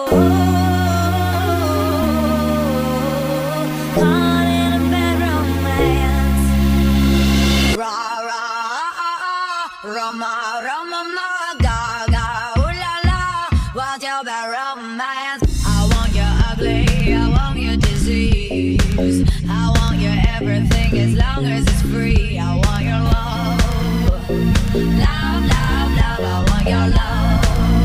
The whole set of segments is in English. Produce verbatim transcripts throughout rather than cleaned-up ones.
Caught in a bad romance. Rah rah, Roma, Roma, ma, ga ga, ooh la la. What's your bad romance? I want your ugly, I want your disease. I want your everything as long as it's free. I want your love, love, love, love. I want your love.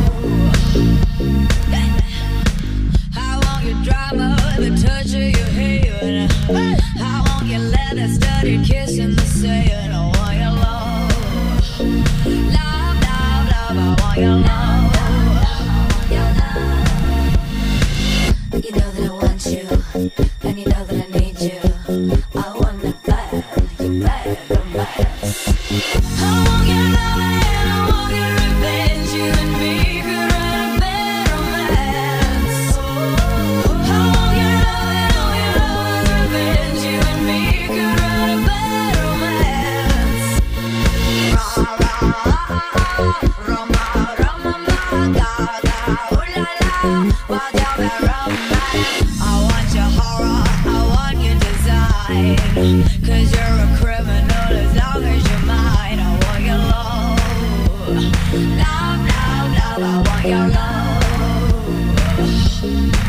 I want your drama, the touch of your hand. I want your leather studded kiss in the sand. I want your love, love, love, love. I want your love. You know that I want you, and you know that I need you. I want that bad, you bad romance. I want your love and I want your revenge. You and me could write a bad romance. I want your love and all your love's revenge. You and me could write a bad romance. Rah rah, Roma, Roma, ma, ga ga, ooh la la. What's your bad romance? I want your horror, I want your design. Cause you're a criminal as long as you're mine. I want your love, love, love, love. I want your love.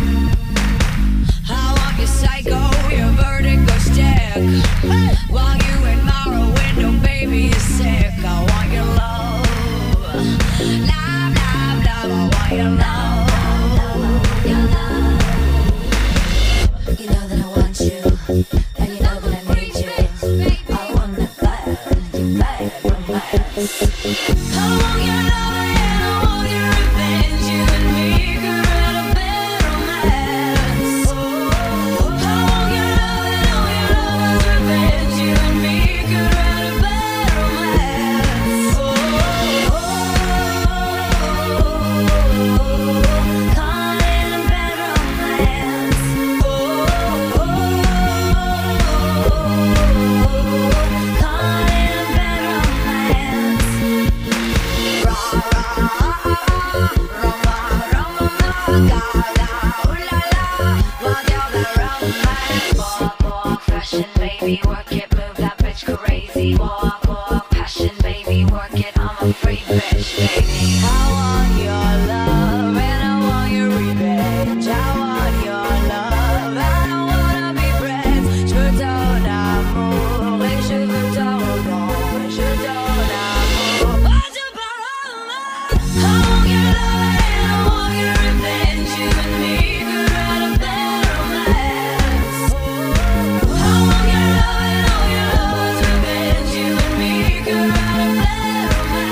I want your psycho, your vertigo stick. While you admire a window, baby, you're sick. I want your love, love, love, love. I want your love. You know that I want you, and you know that I need you. I want that bad, you bad romance. I want your love and I want your revenge. You and me could write a bad romance. I want your love and all your love's revenge. You and me could write a bad romance. Caught in a bad romance. Caught in a bad romance. Rah rah, Roma, Roma, ma, ga ga, ooh la la. What's your bad romance? Walk, walk, fashion, baby, work it, move that bitch crazy. Walk, walk, passion, baby, work it. I'm a free bitch, baby. I want your love and I want your revenge. I want your love and I wanna be friends. Je veux ton amour et je veux ton roman. Je veux ton amour. What's your bad romance? I want your love and I want your revenge. You and me could write a bad romance. I want your love and all your love's revenge. You and me could write a bad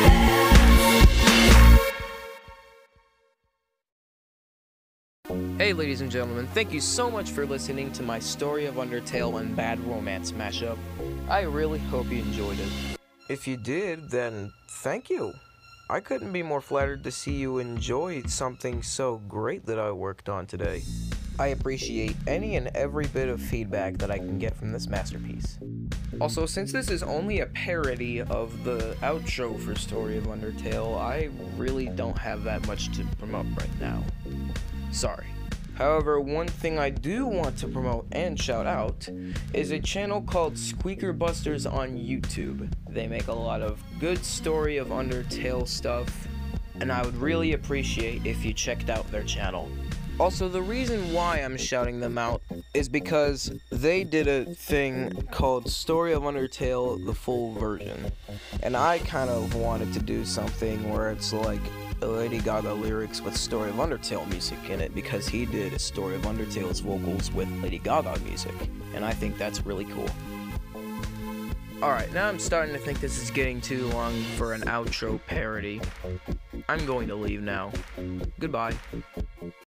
romance. Hey ladies and gentlemen, thank you so much for listening to my Story of Undertale and Bad Romance mashup. I really hope you enjoyed it. If you did, then thank you. I couldn't be more flattered to see you enjoy something so great that I worked on today. I appreciate any and every bit of feedback that I can get from this masterpiece. Also, since this is only a parody of the outro for Story of Undertale, I really don't have that much to promote right now. Sorry. However, one thing I do want to promote and shout out is a channel called Squeaker Busters on YouTube. They make a lot of good Story of Undertale stuff, and I would really appreciate if you checked out their channel. Also, the reason why I'm shouting them out is because they did a thing called Story of Undertale, the full version, and I kind of wanted to do something where it's like Lady Gaga lyrics with Story of Undertale music in it, because he did a Story of Undertale's vocals with Lady Gaga music, and I think that's really cool. Alright, now I'm starting to think this is getting too long for an outro parody. I'm going to leave now. Goodbye.